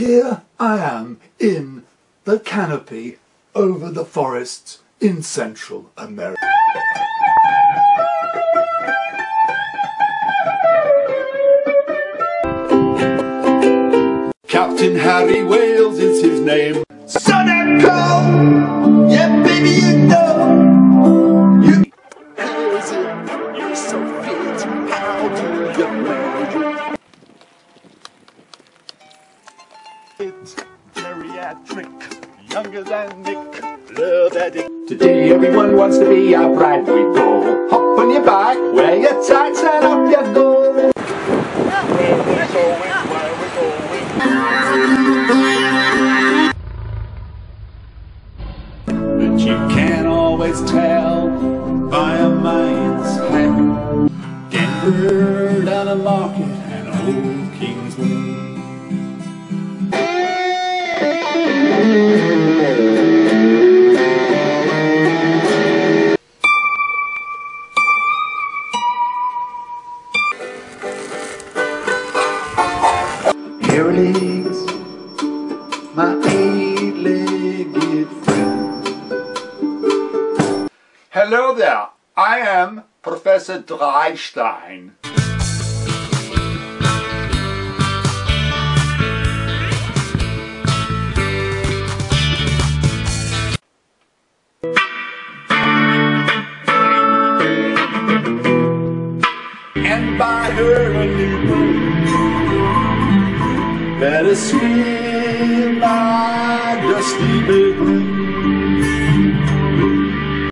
Here I am in the canopy over the forests in Central America. Captain Harry Wales is his name. Son and cow, yeah baby you know. You're so fit, how do you manage it? Geriatric, younger than Nick, love addict. Today everyone wants to be our bride. We go, hop on your back, wear your tights and up you go. Where we going, where we going. But you can't always tell by a man's hand. Denver down a market and old Kingswood. Here legs, my eight-legged friend. Hello there, I am Professor Dreistein. And by her a new bird, better swim my dusty bedroom.